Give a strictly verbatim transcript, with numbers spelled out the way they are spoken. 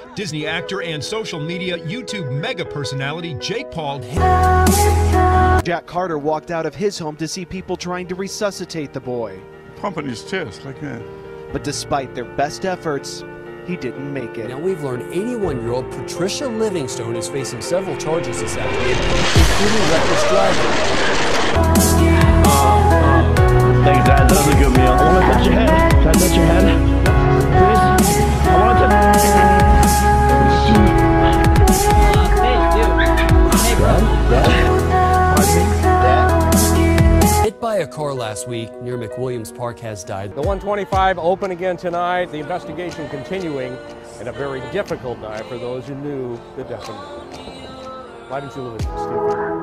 Disney actor and social media YouTube mega personality Jake Paul. Jack Carter walked out of his home to see people trying to resuscitate the boy. Pumping his chest like that. But despite their best efforts, he didn't make it. Now we've learned eighty-one-year-old Patricia Livingstone is facing several charges this afternoon, including reckless driving. Thanks, Dad. That was a good meal. I want to touch your head. Can I touch your head? Please? I want to touch... Hey, bro. Dad? Pardon me? Dad? Hit by a car last week near McWilliams Park has died. The one twenty-five open again tonight. The investigation continuing, and a very difficult night for those who knew the definition. Why didn't you live in this, Steve?